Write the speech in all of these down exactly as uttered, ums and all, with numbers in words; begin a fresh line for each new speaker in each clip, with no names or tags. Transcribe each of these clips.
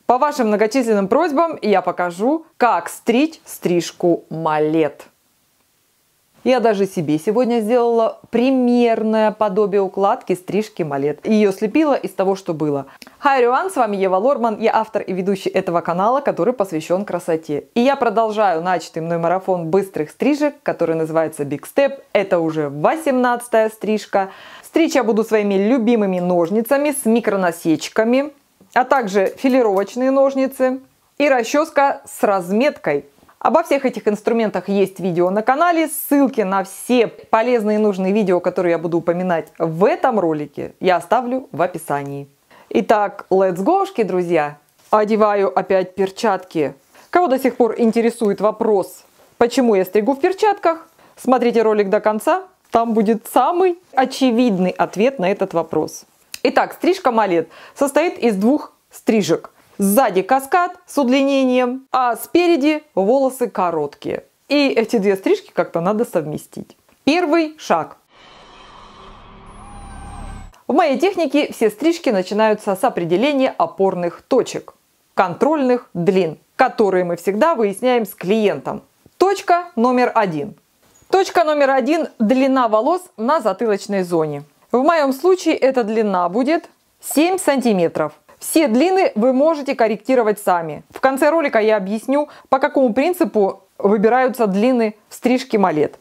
По вашим многочисленным просьбам я покажу, как стричь стрижку малет. Я даже себе сегодня сделала примерное подобие укладки стрижки малет. Ее слепила из того, что было. Hi everyone, с вами Ева Лорман, я автор и ведущий этого канала, который посвящен красоте. И я продолжаю начатый мной марафон быстрых стрижек, который называется Big Step. Это уже восемнадцатая стрижка. Стричь я буду своими любимыми ножницами с микронасечками, а также филировочные ножницы и расческа с разметкой. Обо всех этих инструментах есть видео на канале. Ссылки на все полезные и нужные видео, которые я буду упоминать в этом ролике, я оставлю в описании. Итак, let's go, друзья! Одеваю опять перчатки. Кого до сих пор интересует вопрос, почему я стригу в перчатках, смотрите ролик до конца. Там будет самый очевидный ответ на этот вопрос. Итак, стрижка малет состоит из двух стрижек. Сзади каскад с удлинением, а спереди волосы короткие. И эти две стрижки как-то надо совместить. Первый шаг. В моей технике все стрижки начинаются с определения опорных точек, контрольных длин, которые мы всегда выясняем с клиентом. Точка номер один. Точка номер один – длина волос на затылочной зоне. В моем случае эта длина будет семь сантиметров. Все длины вы можете корректировать сами. В конце ролика я объясню, по какому принципу выбираются длины в стрижке малет.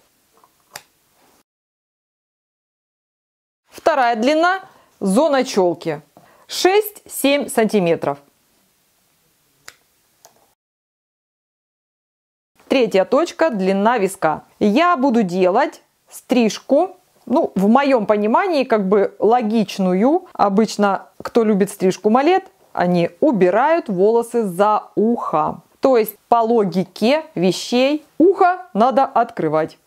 Вторая длина – зона челки. шесть-семь сантиметров. Третья точка – длина виска. Я буду делать стрижку, ну, в моем понимании, как бы логичную. Обычно, кто любит стрижку малет, они убирают волосы за ухо. То есть, по логике вещей, ухо надо открывать.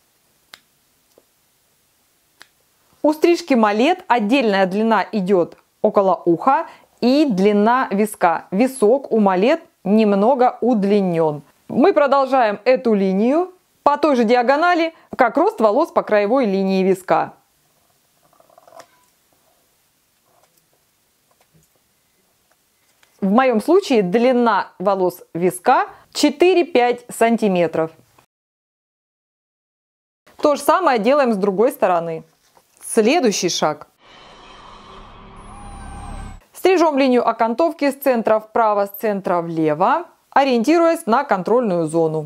У стрижки малет отдельная длина идет около уха и длина виска. Висок у малет немного удлинен. Мы продолжаем эту линию по той же диагонали, как рост волос по краевой линии виска. В моем случае длина волос виска четыре-пять сантиметров. То же самое делаем с другой стороны. Следующий шаг. Стрижем линию окантовки с центра вправо, с центра влево, ориентируясь на контрольную зону.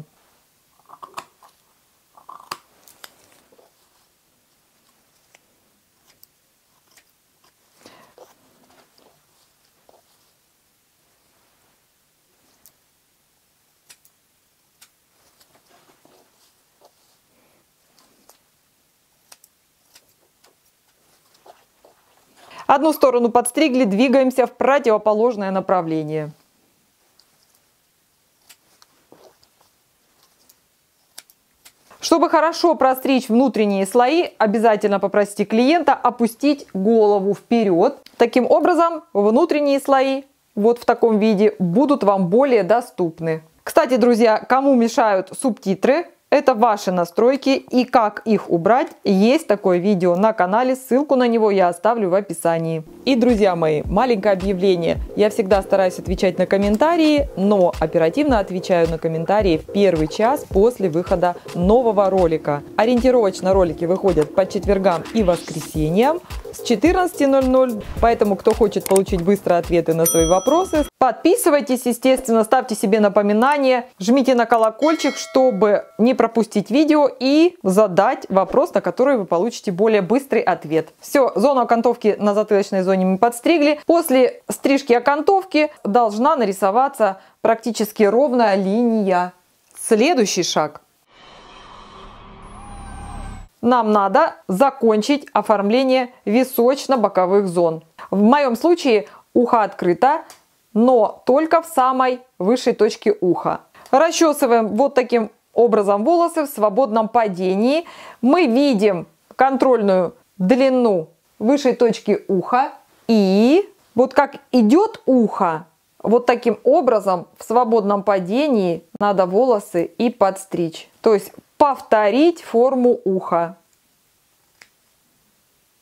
Одну сторону подстригли, двигаемся в противоположное направление. Чтобы хорошо простричь внутренние слои, обязательно попросите клиента опустить голову вперед. Таким образом, внутренние слои вот в таком виде будут вам более доступны. Кстати, друзья, кому мешают субтитры, это ваши настройки, и как их убрать, есть такое видео на канале, ссылку на него я оставлю в описании. И, друзья мои, маленькое объявление. Я всегда стараюсь отвечать на комментарии, но оперативно отвечаю на комментарии в первый час после выхода нового ролика. Ориентировочно ролики выходят по четвергам и воскресеньям с четырнадцати ноль-ноль, поэтому кто хочет получить быстрые ответы на свои вопросы, подписывайтесь, естественно, ставьте себе напоминания, жмите на колокольчик, чтобы не пропустить видео и задать вопрос, на который вы получите более быстрый ответ. Все, зону окантовки на затылочной зоне мы подстригли. После стрижки окантовки должна нарисоваться практически ровная линия. Следующий шаг. Нам надо закончить оформление височно-боковых зон. В моем случае ухо открыто, но только в самой высшей точке уха. Расчесываем вот таким образом волосы в свободном падении. Мы видим контрольную длину высшей точки уха. И вот как идет ухо, вот таким образом в свободном падении надо волосы и подстричь. То есть повторить форму уха.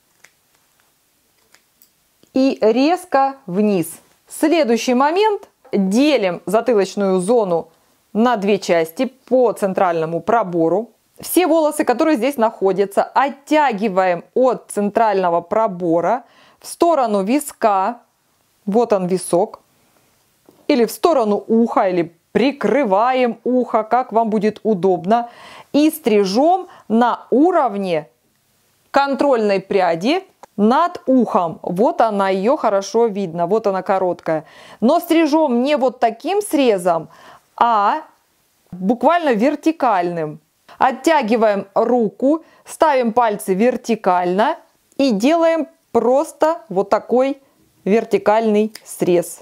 И резко вниз. Следующий момент делим затылочную зону на две части по центральному пробору. Все волосы, которые здесь находятся, оттягиваем от центрального пробора в сторону виска. Вот он висок. Или в сторону уха, или прикрываем ухо, как вам будет удобно. И стрижем на уровне контрольной пряди над ухом. Вот она, ее хорошо видно. Вот она короткая. Но стрижем не вот таким срезом, а буквально вертикальным. Оттягиваем руку, ставим пальцы вертикально и делаем просто вот такой вертикальный срез.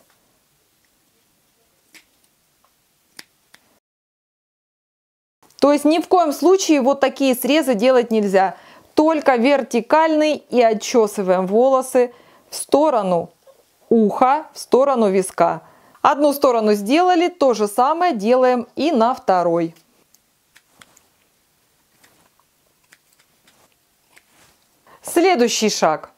То есть ни в коем случае вот такие срезы делать нельзя. Только вертикальный, и отчесываем волосы в сторону уха, в сторону виска. Одну сторону сделали, то же самое делаем и на второй. Следующий шаг.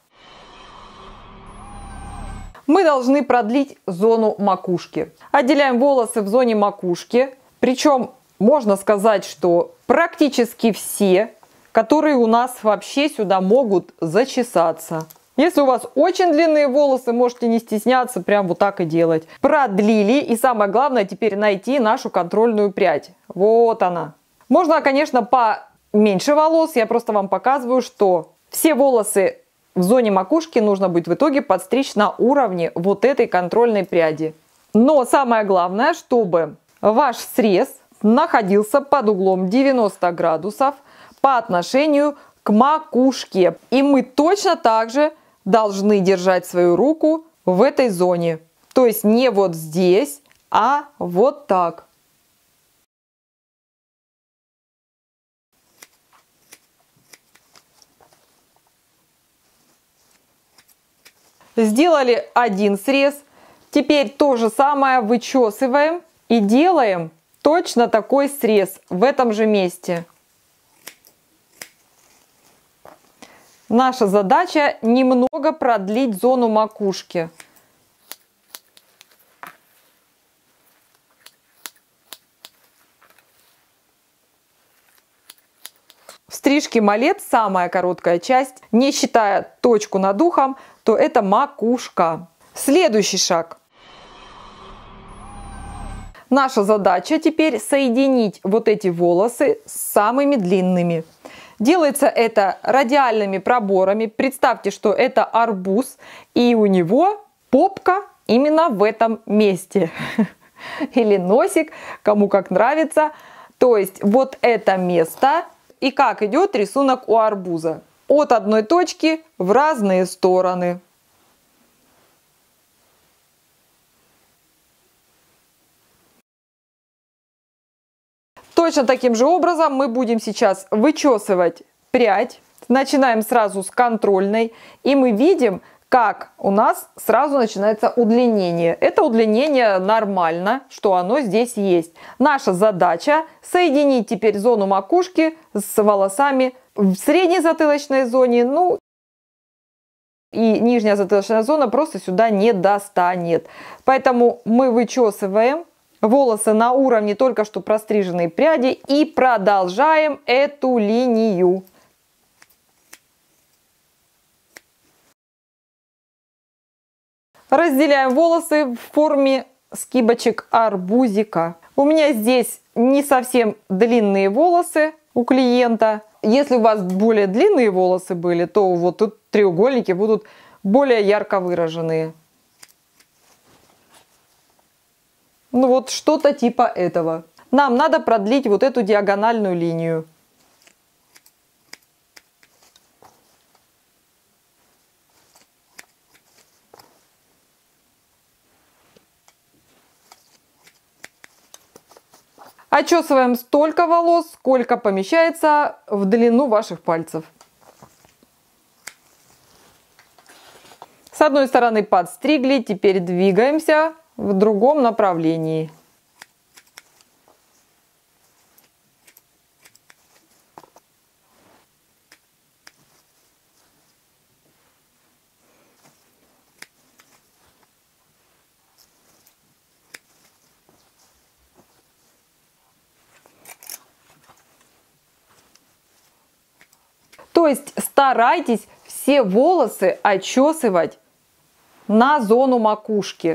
Мы должны продлить зону макушки. Отделяем волосы в зоне макушки. Причем можно сказать, что практически все, которые у нас вообще сюда могут зачесаться. Если у вас очень длинные волосы, можете не стесняться, прям вот так и делать. Продлили, и самое главное теперь найти нашу контрольную прядь. Вот она. Можно, конечно, поменьше волос, я просто вам показываю, что все волосы в зоне макушки нужно будет в итоге подстричь на уровне вот этой контрольной пряди. Но самое главное, чтобы ваш срез находился под углом девяносто градусов по отношению к макушке. И мы точно так же должны держать свою руку в этой зоне. То есть не вот здесь, а вот так. Сделали один срез. Теперь то же самое вычесываем и делаем точно такой срез в этом же месте. Наша задача немного продлить зону макушки. В стрижке малет самая короткая часть, не считая точку над ухом, то это макушка. Следующий шаг. Наша задача теперь соединить вот эти волосы с самыми длинными. Делается это радиальными проборами. Представьте, что это арбуз, и у него попка именно в этом месте. Или носик, кому как нравится. То есть вот это место. И как идет рисунок у арбуза. От одной точки в разные стороны. Точно таким же образом мы будем сейчас вычесывать прядь. Начинаем сразу с контрольной. И мы видим, как у нас сразу начинается удлинение. Это удлинение нормально, что оно здесь есть. Наша задача соединить теперь зону макушки с волосами в средней затылочной зоне. Ну и нижняя затылочная зона просто сюда не достанет. Поэтому мы вычесываем волосы на уровне только что простриженной пряди и продолжаем эту линию. Разделяем волосы в форме скибочек арбузика. У меня здесь не совсем длинные волосы у клиента. Если у вас более длинные волосы были, то вот тут треугольники будут более ярко выраженные. Ну вот что-то типа этого. Нам надо продлить вот эту диагональную линию. Отчесываем столько волос, сколько помещается в длину ваших пальцев. С одной стороны подстригли, теперь двигаемся в другом направлении. То есть старайтесь все волосы отчесывать на зону макушки.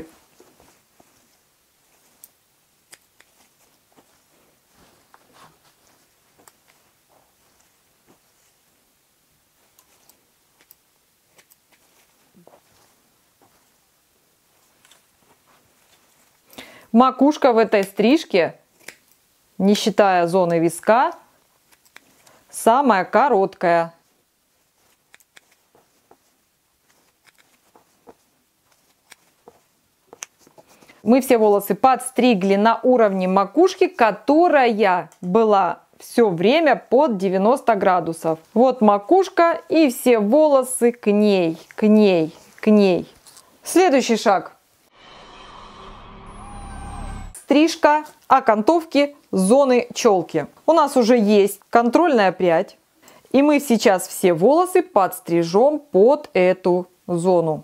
Макушка в этой стрижке, не считая зоны виска, самая короткая. Мы все волосы подстригли на уровне макушки, которая была все время под девяносто градусов. Вот макушка и все волосы к ней, к ней, к ней. Следующий шаг. Стрижка окантовки зоны челки. У нас уже есть контрольная прядь, и мы сейчас все волосы подстрижем под эту зону.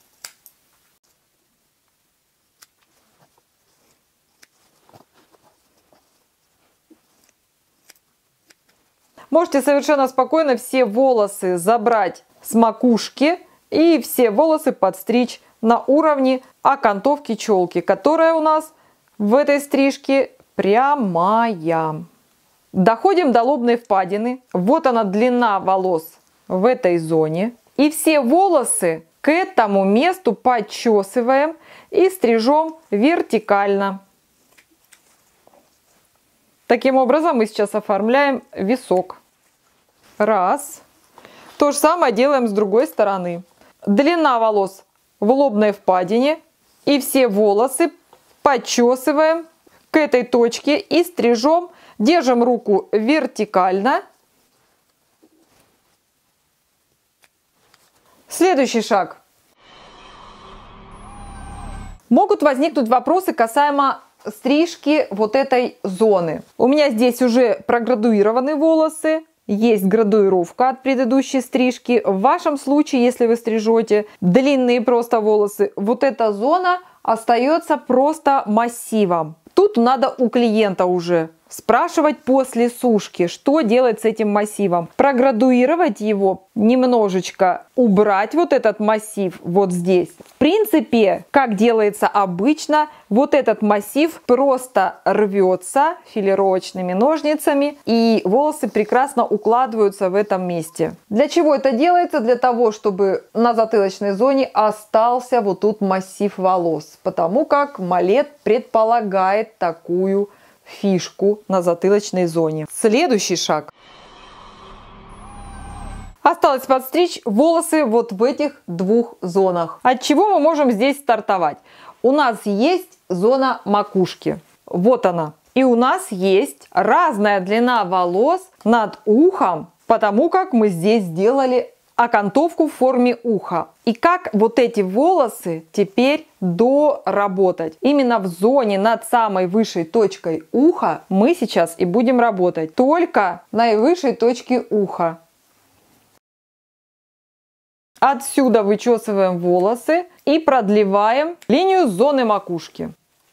Можете совершенно спокойно все волосы забрать с макушки и все волосы подстричь на уровне окантовки челки, которая у нас в этой стрижке прямая. Доходим до лобной впадины. Вот она, длина волос в этой зоне. И все волосы к этому месту подчесываем и стрижем вертикально. Таким образом мы сейчас оформляем висок. Раз. То же самое делаем с другой стороны. Длина волос в лобной впадине. И все волосы подчесываем к этой точке и стрижем. Держим руку вертикально. Следующий шаг. Могут возникнуть вопросы касаемо стрижки вот этой зоны. У меня здесь уже проградуированы волосы. Есть градуировка от предыдущей стрижки. В вашем случае, если вы стрижете длинные просто волосы, вот эта зона остается просто массивом. Тут надо у клиента уже спрашивать после сушки, что делать с этим массивом. Проградуировать его, немножечко убрать вот этот массив вот здесь. В принципе, как делается обычно, вот этот массив просто рвется филировочными ножницами, и волосы прекрасно укладываются в этом месте. Для чего это делается? Для того, чтобы на затылочной зоне остался вот тут массив волос, потому как малет предполагает такую фишку на затылочной зоне. Следующий шаг. Осталось подстричь волосы вот в этих двух зонах. От чего мы можем здесь стартовать? У нас есть зона макушки. Вот она. И у нас есть разная длина волос над ухом, потому как мы здесь сделали окантовку в форме уха. И как вот эти волосы теперь доработать? Именно в зоне над самой высшей точкой уха мы сейчас и будем работать. Только наивысшей точке уха. Отсюда вычесываем волосы и продлеваем линию зоны макушки.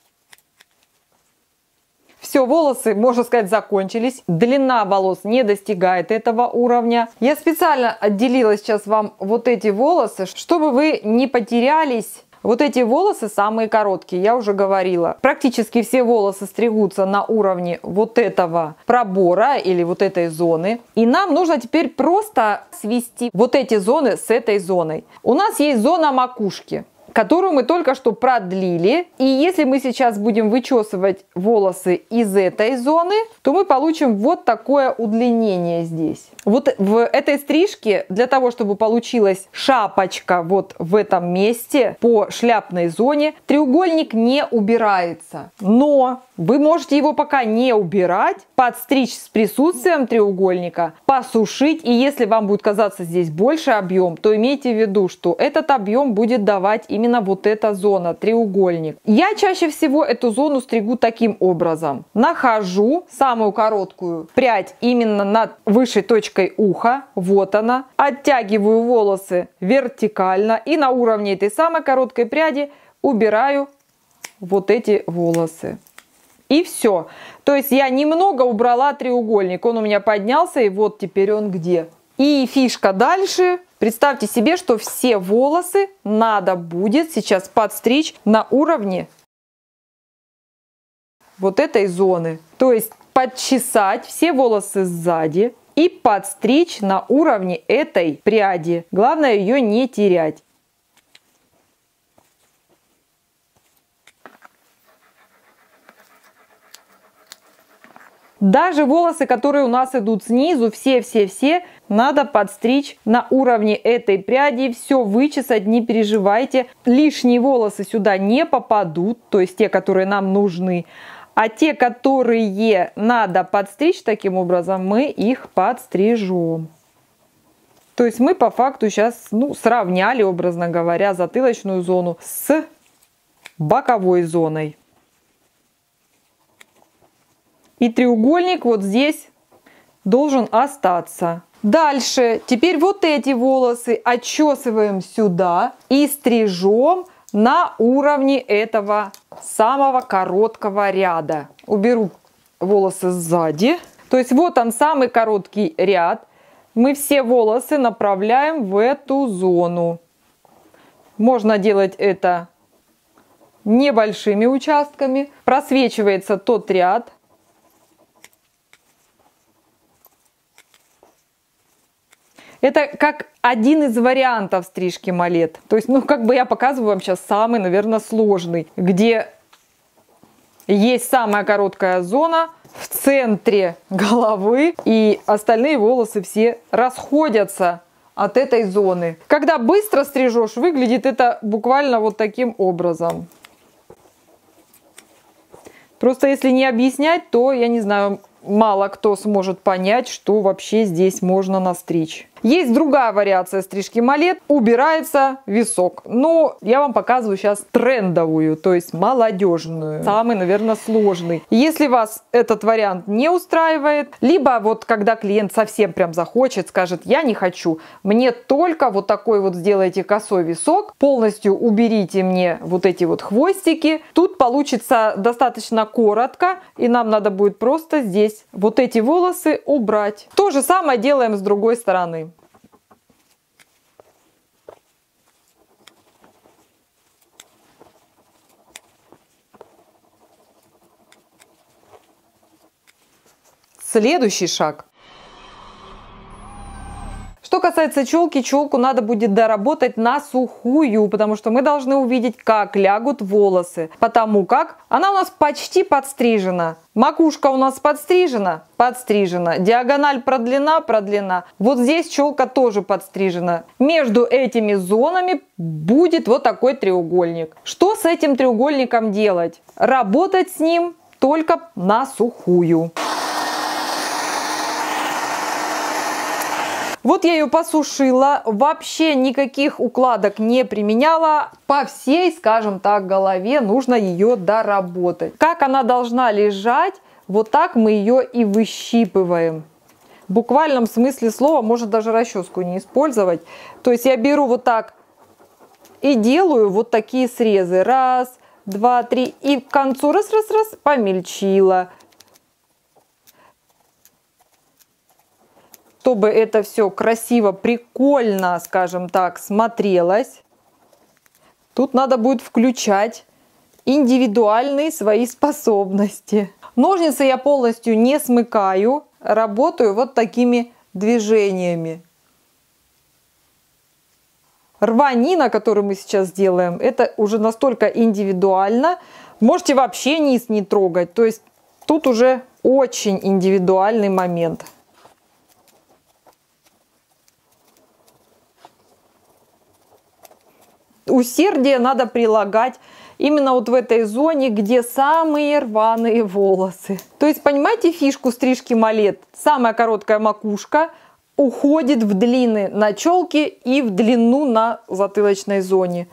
Все, волосы, можно сказать, закончились. Длина волос не достигает этого уровня. Я специально отделила сейчас вам вот эти волосы, чтобы вы не потерялись. Вот эти волосы самые короткие, я уже говорила. Практически все волосы стригутся на уровне вот этого пробора или вот этой зоны. И нам нужно теперь просто свести вот эти зоны с этой зоной. У нас есть зона макушки, которую мы только что продлили. И если мы сейчас будем вычесывать волосы из этой зоны, то мы получим вот такое удлинение здесь. Вот в этой стрижке, для того, чтобы получилась шапочка вот в этом месте по шляпной зоне, треугольник не убирается. Но вы можете его пока не убирать, подстричь с присутствием треугольника, посушить. И если вам будет казаться здесь больше объем, то имейте в виду, что этот объем будет давать именно вот эта зона, треугольник. Я чаще всего эту зону стригу таким образом. Нахожу самую короткую прядь именно над высшей точкой уха, вот она, оттягиваю волосы вертикально и на уровне этой самой короткой пряди убираю вот эти волосы. И все. То есть я немного убрала треугольник, он у меня поднялся, и вот теперь он где? И фишка дальше. Представьте себе, что все волосы надо будет сейчас подстричь на уровне вот этой зоны. То есть подчесать все волосы сзади и подстричь на уровне этой пряди. Главное ее не терять. Даже волосы, которые у нас идут снизу, все-все-все, надо подстричь на уровне этой пряди. Все вычесать, не переживайте. Лишние волосы сюда не попадут, то есть те, которые нам нужны. А те, которые надо подстричь таким образом, мы их подстрижем. То есть мы по факту сейчас ну, сравняли, образно говоря, затылочную зону с боковой зоной. И треугольник вот здесь должен остаться. Дальше, теперь вот эти волосы отчесываем сюда и стрижем на уровне этого самого короткого ряда. Уберу волосы сзади. То есть вот он, самый короткий ряд. Мы все волосы направляем в эту зону. Можно делать это небольшими участками. Просвечивается тот ряд. Это как один из вариантов стрижки малет. То есть, ну, как бы я показываю вам сейчас самый, наверное, сложный, где есть самая короткая зона в центре головы, и остальные волосы все расходятся от этой зоны. Когда быстро стрижешь, выглядит это буквально вот таким образом. Просто если не объяснять, то, я не знаю, мало кто сможет понять, что вообще здесь можно настричь. Есть другая вариация стрижки малет. Убирается висок. Но я вам показываю сейчас трендовую, то есть молодежную. Самый, наверное, сложный. Если вас этот вариант не устраивает, либо вот когда клиент совсем прям захочет, скажет, я не хочу, мне только вот такой вот сделайте косой висок, полностью уберите мне вот эти вот хвостики. Тут получится достаточно коротко, и нам надо будет просто здесь вот эти волосы убрать. То же самое делаем с другой стороны. Следующий шаг. Что касается челки, челку надо будет доработать на сухую, потому что мы должны увидеть, как лягут волосы, потому как она у нас почти подстрижена. Макушка у нас подстрижена, подстрижена. Диагональ продлена, продлена. Вот здесь челка тоже подстрижена. Между этими зонами будет вот такой треугольник. Что с этим треугольником делать? Работать с ним только на сухую. Вот я ее посушила, вообще никаких укладок не применяла. По всей, скажем так, голове нужно ее доработать. Как она должна лежать, вот так мы ее и выщипываем. В буквальном смысле слова, можно даже расческу не использовать. То есть я беру вот так и делаю вот такие срезы. Раз, два, три. И к концу раз-раз-раз помельчила. Чтобы это все красиво, прикольно, скажем так, смотрелось, тут надо будет включать индивидуальные свои способности. Ножницы я полностью не смыкаю, работаю вот такими движениями. Рванина, которую мы сейчас делаем, это уже настолько индивидуально. Можете вообще низ не трогать, то есть тут уже очень индивидуальный момент. Усердие надо прилагать именно вот в этой зоне, где самые рваные волосы. То есть, понимаете фишку стрижки малет? Самая короткая макушка уходит в длины на челке и в длину на затылочной зоне.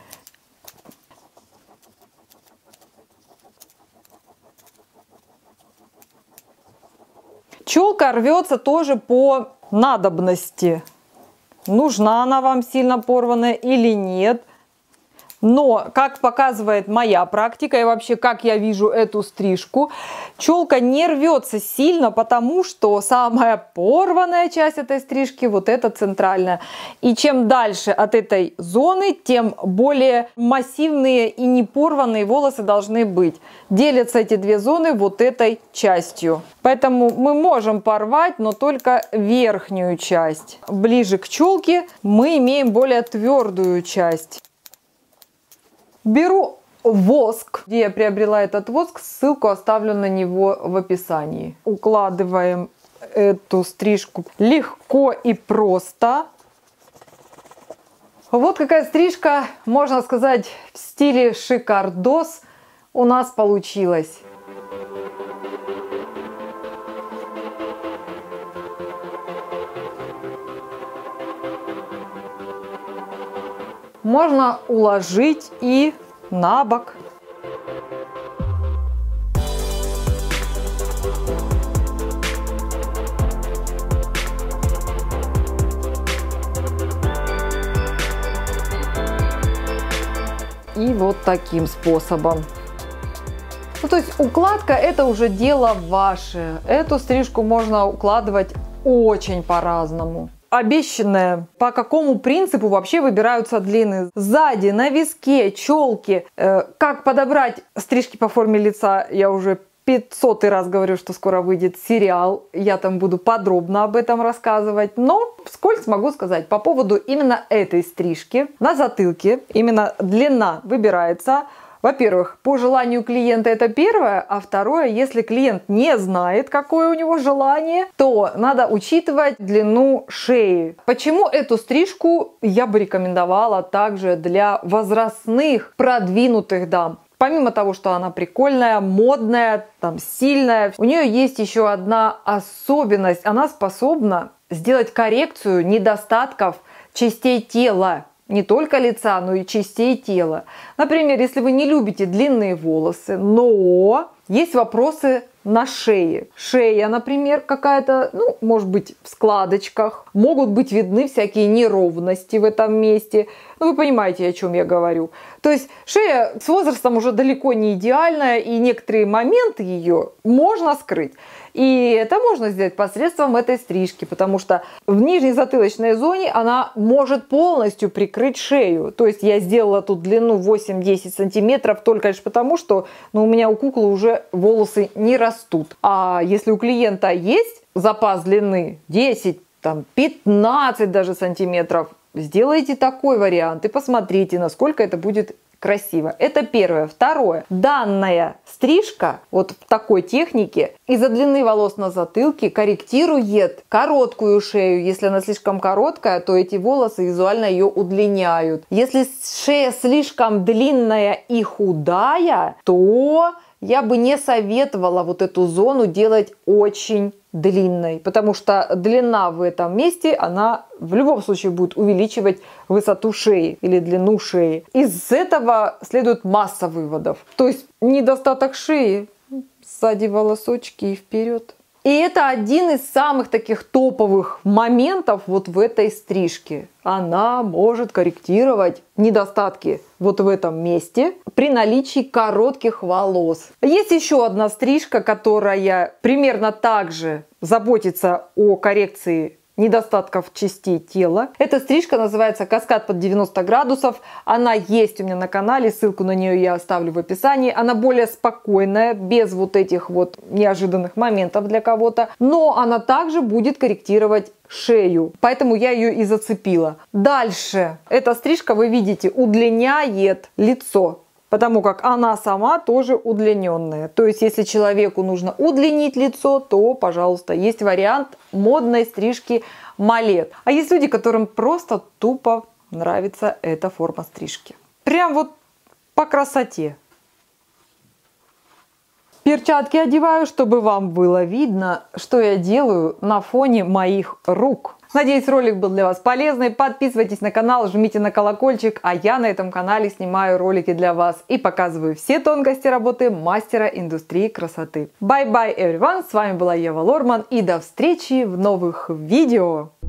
Челка рвется тоже по надобности. Нужна она вам сильно порванная или нет. Но, как показывает моя практика и вообще, как я вижу эту стрижку, челка не рвется сильно, потому что самая порванная часть этой стрижки, вот эта центральная. И чем дальше от этой зоны, тем более массивные и не порванные волосы должны быть. Делятся эти две зоны вот этой частью. Поэтому мы можем порвать, но только верхнюю часть. Ближе к челке мы имеем более твердую часть. Беру воск, где я приобрела этот воск, ссылку оставлю на него в описании. Укладываем эту стрижку легко и просто. Вот какая стрижка, можно сказать, в стиле шикардос у нас получилась. Можно уложить и на бок. И вот таким способом. Ну, то есть укладка — это уже дело ваше. Эту стрижку можно укладывать очень по-разному. Обещанное, по какому принципу вообще выбираются длины. Сзади, на виске, челки. Э, как подобрать стрижки по форме лица, я уже пятьсотый раз говорю, что скоро выйдет сериал. Я там буду подробно об этом рассказывать. Но вскользь могу сказать по поводу именно этой стрижки. На затылке именно длина выбирается. Во-первых, по желанию клиента, это первое, а второе, если клиент не знает, какое у него желание, то надо учитывать длину шеи. Почему эту стрижку я бы рекомендовала также для возрастных, продвинутых дам? Помимо того, что она прикольная, модная, там, сильная, у нее есть еще одна особенность. Она способна сделать коррекцию недостатков частей тела. Не только лица, но и частей тела. Например, если вы не любите длинные волосы, но есть вопросы на шее. Шея, например, какая-то, ну, может быть, в складочках. Могут быть видны всякие неровности в этом месте. Ну, вы понимаете, о чем я говорю. То есть шея с возрастом уже далеко не идеальная, и некоторые моменты ее можно скрыть. И это можно сделать посредством этой стрижки, потому что в нижней затылочной зоне она может полностью прикрыть шею. То есть я сделала тут длину восемь-десять сантиметров только лишь потому, что ну, у меня у куклы уже волосы не растут. А если у клиента есть запас длины десять, там, пятнадцать даже сантиметров, сделайте такой вариант и посмотрите, насколько это будет красиво. Это первое. Второе. Данная стрижка вот в такой технике из-за длины волос на затылке корректирует короткую шею. Если она слишком короткая, то эти волосы визуально ее удлиняют. Если шея слишком длинная и худая, то я бы не советовала вот эту зону делать очень длинной, потому что длина в этом месте, она в любом случае будет увеличивать высоту шеи или длину шеи. Из этого следует масса выводов. То есть недостаток шеи, сзади волосочки и вперед. И это один из самых таких топовых моментов вот в этой стрижке. Она может корректировать недостатки вот в этом месте при наличии коротких волос. Есть еще одна стрижка, которая примерно так же заботится о коррекции недостатков частей тела. Эта стрижка называется каскад под девяносто градусов. Она есть у меня на канале, ссылку на нее я оставлю в описании. Она более спокойная, без вот этих вот неожиданных моментов для кого-то. Но она также будет корректировать шею. Поэтому я ее и зацепила. Дальше. Эта стрижка, вы видите, удлиняет лицо. Потому как она сама тоже удлиненная. То есть, если человеку нужно удлинить лицо, то, пожалуйста, есть вариант модной стрижки малет. А есть люди, которым просто тупо нравится эта форма стрижки. Прям вот по красоте. Перчатки одеваю, чтобы вам было видно, что я делаю на фоне моих рук. Надеюсь, ролик был для вас полезный. Подписывайтесь на канал, жмите на колокольчик, а я на этом канале снимаю ролики для вас и показываю все тонкости работы мастера индустрии красоты. Bye bye, everyone! С вами была Ева Лорман и до встречи в новых видео!